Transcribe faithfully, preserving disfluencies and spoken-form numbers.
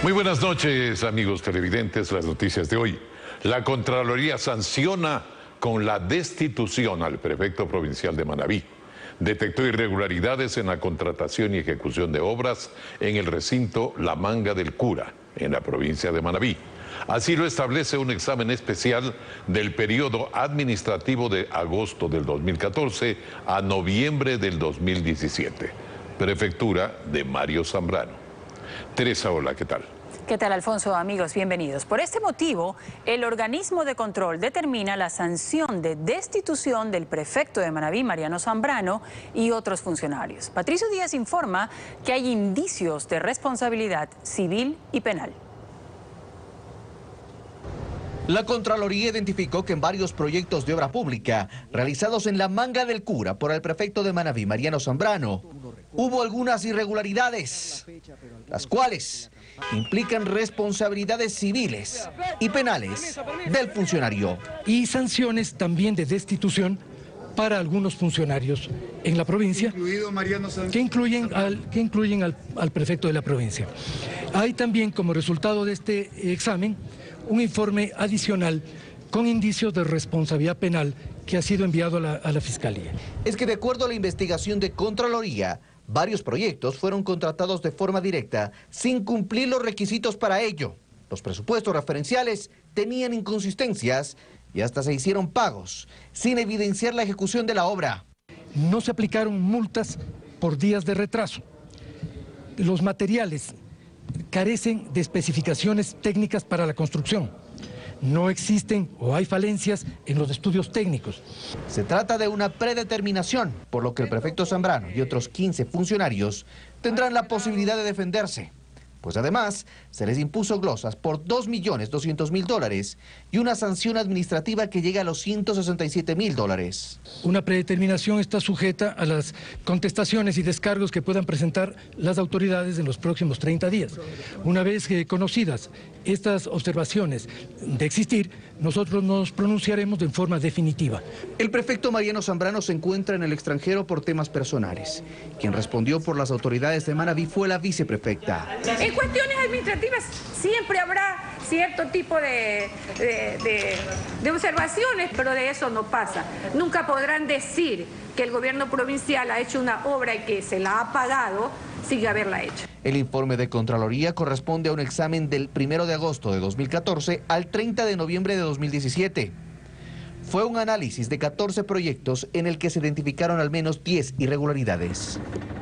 Muy buenas noches, amigos televidentes. Las noticias de hoy. La Contraloría sanciona con la destitución al prefecto provincial de Manabí. Detectó irregularidades en la contratación y ejecución de obras en el recinto La Manga del Cura, en la provincia de Manabí. Así lo establece un examen especial del periodo administrativo de agosto del dos mil catorce a noviembre del dos mil diecisiete. Prefectura de Mario Zambrano. Teresa, hola, ¿qué tal? ¿Qué tal, Alfonso? Amigos, bienvenidos. Por este motivo, el organismo de control determina la sanción de destitución del prefecto de Manabí, Mariano Zambrano, y otros funcionarios. Patricio Díaz informa que hay indicios de responsabilidad civil y penal. La Contraloría identificó que en varios proyectos de obra pública realizados en La Manga del Cura por el prefecto de Manabí, Mariano Zambrano, hubo algunas irregularidades, las cuales implican responsabilidades civiles y penales del funcionario. Y sanciones también de destitución para algunos funcionarios en la provincia, que incluyen al, que incluyen al, al prefecto de la provincia. Hay también, como resultado de este examen, un informe adicional con indicios de responsabilidad penal que ha sido enviado a la, a la Fiscalía. Es que de acuerdo a la investigación de Contraloría, varios proyectos fueron contratados de forma directa sin cumplir los requisitos para ello. Los presupuestos referenciales tenían inconsistencias y hasta se hicieron pagos sin evidenciar la ejecución de la obra. No se aplicaron multas por días de retraso. Los materiales carecen de especificaciones técnicas para la construcción. No existen o hay falencias en los estudios técnicos. Se trata de una predeterminación, por lo que el prefecto Zambrano y otros quince funcionarios tendrán la posibilidad de defenderse. Pues además, se les impuso glosas por dos millones doscientos mil dólares y una sanción administrativa que llega a los ciento sesenta y siete mil dólares. Una predeterminación está sujeta a las contestaciones y descargos que puedan presentar las autoridades en los próximos treinta días. Una vez que conocidas estas observaciones de existir, nosotros nos pronunciaremos de forma definitiva. El prefecto Mariano Zambrano se encuentra en el extranjero por temas personales. Quien respondió por las autoridades de Manabí fue la viceprefecta. En cuestiones administrativas siempre habrá cierto tipo de, de, de, de observaciones, pero de eso no pasa. Nunca podrán decir que el gobierno provincial ha hecho una obra y que se la ha pagado sin haberla hecho. El informe de Contraloría corresponde a un examen del primero de agosto de dos mil catorce al treinta de noviembre de dos mil diecisiete. Fue un análisis de catorce proyectos en el que se identificaron al menos diez irregularidades.